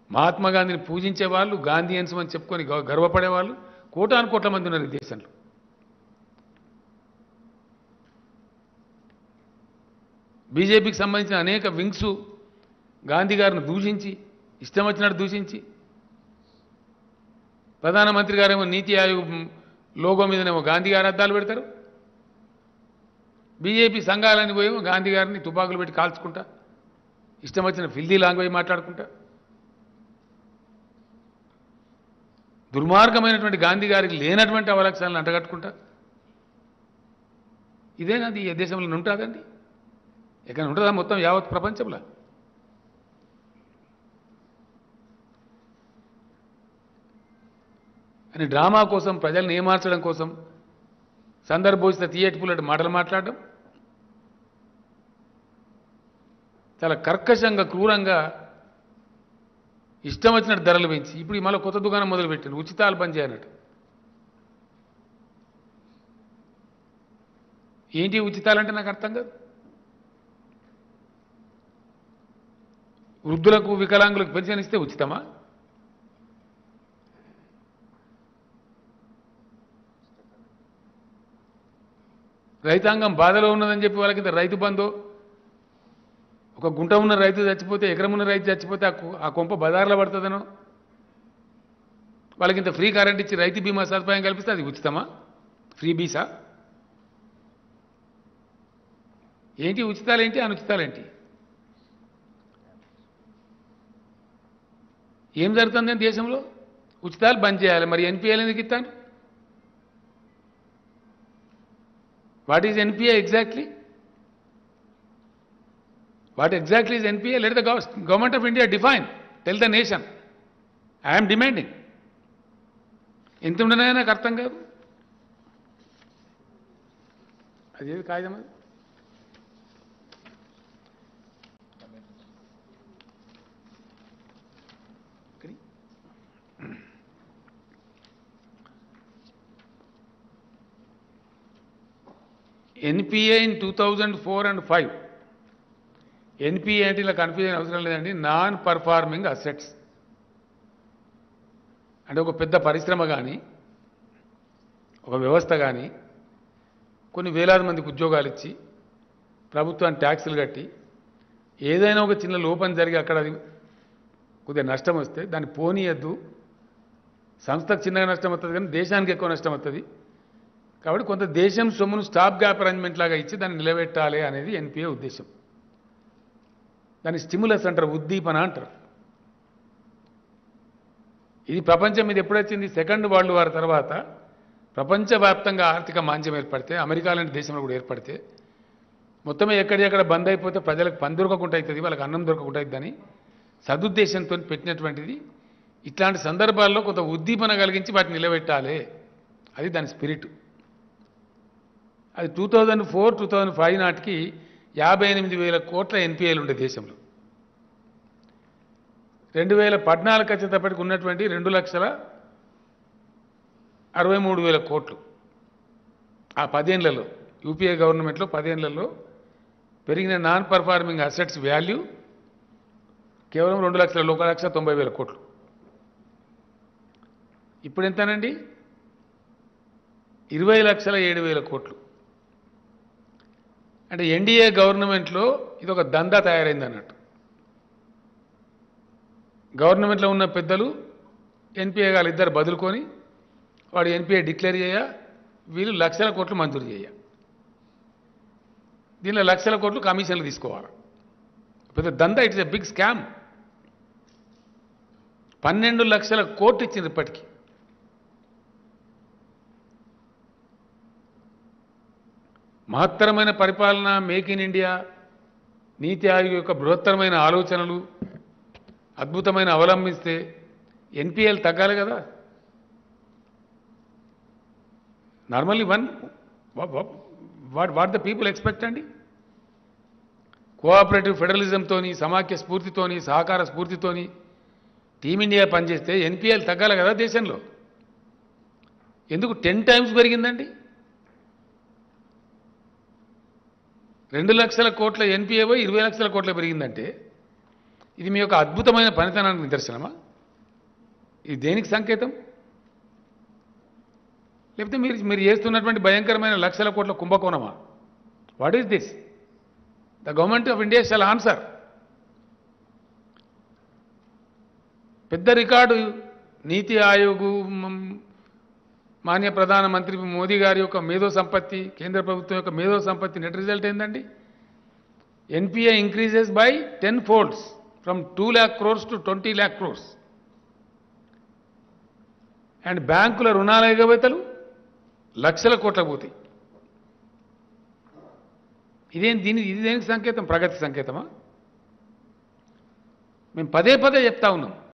మహాత్మా గాంధీని పూజించే వాళ్ళు, గాంధీయన్స్ అని చెప్పుకొని గర్వపడే వాళ్ళు కోటాను కోట్ల మంది ఉన్నారు ఈ దేశంలో. బీజేపీకి సంబంధించిన అనేక వింగ్స్ గాంధీ గారిని దూషించి, ఇష్టం వచ్చినట్టు దూషించి, ప్రధానమంత్రి గారేమో నీతి ఆయోగ్ లోగో మీదనేమో గాంధీ గారు అద్దాలు పెడతారు. బీజేపీ సంఘాలని పోయేమో గాంధీ గారిని తుపాకులు పెట్టి కాల్చుకుంటా, ఇష్టం వచ్చిన ఫిల్దీ లాంగ్వేజ్ మాట్లాడుకుంటా, దుర్మార్గమైనటువంటి గాంధీ గారికి లేనటువంటి అవలక్షణాలను అంటగట్టుకుంటా. ఇదేనాది ఈ దేశంలో ఉంటుందండి? ఎక్కడ ఉంటుందా మొత్తం యావత్ ప్రపంచంలో? అని డ్రామా కోసం, ప్రజల్ని ఏమార్చడం కోసం సందర్భోచిత థియేటిపులటి మాటలు మాట్లాడడం, చాలా కర్కశంగా, క్రూరంగా ఇష్టం వచ్చినట్టు ధరలు పెంచి ఇప్పుడు మళ్ళీ కొత్త దుకాణం మొదలుపెట్టారు, ఉచితాలు బంద్ చేయనట్టు. ఏంటి ఉచితాలంటే నాకు అర్థం కాదు. వృద్ధులకు, వికలాంగులకు పెన్షన్ ఇస్తే ఉచితమా? రైతాంగం బాధలో ఉన్నదని చెప్పి వాళ్ళకి ఇంత రైతు బంధు, ఒక గుంట ఉన్న రైతు చచ్చిపోతే, ఎకరం ఉన్న రైతు చచ్చిపోతే ఆ కొంప బజార్లో పడుతుందనో, వాళ్ళకి ఇంత ఫ్రీ కరెంట్ ఇచ్చి రైతు బీమా సదుపాయం కల్పిస్తే అది ఉచితమా? ఫ్రీ బీసా? ఏంటి ఉచితాలేంటి, అనుచితాలేంటి? ఏం జరుగుతుందని దేశంలో? ఉచితాలు బంద్ చేయాలి, మరి ఎన్పిఏలు ఎందుకు ఇస్తాను? What is NPA exactly? What exactly is NPA? Let the government of India define. Tell the nation. I am demanding. ఎంత ఉండనైనా నాకు అర్థం కాదు. అదేది కాగితం అది? NPA in 2004 and 5. ఎన్పిఏ అంటే ఇలా కన్ఫ్యూజన్ అవసరం లేదండి. నాన్ పర్ఫార్మింగ్ అసెట్స్ అంటే ఒక పెద్ద పరిశ్రమ కానీ, ఒక వ్యవస్థ కానీ కొన్ని వేలాది మందికి ఉద్యోగాలు ఇచ్చి, ప్రభుత్వాన్ని ట్యాక్సులు కట్టి, ఏదైనా ఒక చిన్న లోపం జరిగి అక్కడ అది కొద్దిగా నష్టం వస్తే దాన్ని పోనీయద్దు. సంస్థకు చిన్నగా నష్టం వస్తుంది కానీ దేశానికి ఎక్కువ నష్టం వస్తుంది. కాబట్టి కొంత దేశం సొమ్మును స్టాప్ గ్యాప్ అరేంజ్మెంట్ లాగా ఇచ్చి దాన్ని నిలబెట్టాలి అనేది ఎన్పిఏ ఉద్దేశం. దాన్ని స్టిమ్యులస్ అంటారు, ఉద్దీపన అంటారు. ఇది ప్రపంచం మీద ఎప్పుడొచ్చింది? సెకండ్ వరల్డ్ వార్ తర్వాత ప్రపంచవ్యాప్తంగా ఆర్థిక మాంద్యం ఏర్పడితే, అమెరికా లాంటి దేశంలో కూడా ఏర్పడితే, మొత్తమే ఎక్కడెక్కడ బంద్ అయిపోతే ప్రజలకు పని దొరకకుండా అవుతుంది, వాళ్ళకి అన్నం దొరకకుండా అవుతుందని సదుద్దేశంతో పెట్టినటువంటిది. ఇట్లాంటి సందర్భాల్లో కొంత ఉద్దీపన కలిగించి వాటిని నిలబెట్టాలి, అది దాని స్పిరిట్. అది 2004-2005 నాటికి 58,000 కోట్ల ఎన్పిఏలు ఉండే దేశంలో. 2014 వచ్చేటప్పటికి ఉన్నటువంటి 2,63,000 కోట్లు. ఆ 10 ఏళ్లలో యూపీఏ గవర్నమెంట్లో 10 ఏళ్లలో పెరిగిన నాన్ పర్ఫార్మింగ్ అసెట్స్ వాల్యూ కేవలం 1,90,000 కోట్లు. ఇప్పుడు ఎంతనండి? 20,07,000 కోట్లు. అంటే ఎన్డీఏ గవర్నమెంట్లో ఇది ఒక దందా తయారైంది అన్నట్టు. గవర్నమెంట్లో ఉన్న పెద్దలు ఎన్పిఏ గారు ఇద్దరు బదులుకొని వాడు ఎన్పిఏ డిక్లేర్ చేయ, వీళ్ళు లక్షల కోట్లు మంజూరు చేయ, దీనిలో లక్షల కోట్లు కమిషన్లు తీసుకోవాలి. పెద్ద దందా. It's a big scam. 12 లక్షల కోట్లు ఇచ్చింది ఇప్పటికీ. మహత్తరమైన పరిపాలన, మేక్ ఇన్ ఇండియా, నీతి ఆయోగ్ యొక్క బృహత్తరమైన ఆలోచనలు అద్భుతమైన అవలంబిస్తే ఎన్పిఎల్ తగ్గాలి కదా. Normally what the people expect అండి? కోఆపరేటివ్ ఫెడరలిజంతోని, సమాఖ్య స్ఫూర్తితోని, సహకార స్ఫూర్తితోని టీమిండియా పనిచేస్తే ఎన్పిఎల్ తగ్గాలి కదా దేశంలో. ఎందుకు 10 టైమ్స్ పెరిగిందండి? 2 లక్షల కోట్ల ఎన్పిఏ 20 లక్షల కోట్ల పెరిగిందంటే ఇది మీ యొక్క అద్భుతమైన పనితనానికి నిదర్శనమా? ఇది దేనికి సంకేతం? లేకపోతే మీరు చేస్తున్నటువంటి భయంకరమైన లక్షల కోట్ల కుంభకోణమా? What is this? The government of India shall answer. పెద్ద రికార్డు నీతి ఆయోగ్ మాన్య ప్రధానమంత్రి మోదీ గారి యొక్క మేధో సంపత్తి, కేంద్ర ప్రభుత్వం యొక్క మేధో సంపత్తి నెట్ రిజల్ట్ ఏందండి? NPA increases by 10 folds from 2 lakh crores to 20 lakh crores. And బ్యాంకుల రుణాల ఎగవేతలు లక్షల కోట్ల పోతాయి. ఇది దేనికి సంకేతం? ప్రగతి సంకేతమా? మేము పదే పదే చెప్తా ఉన్నాం.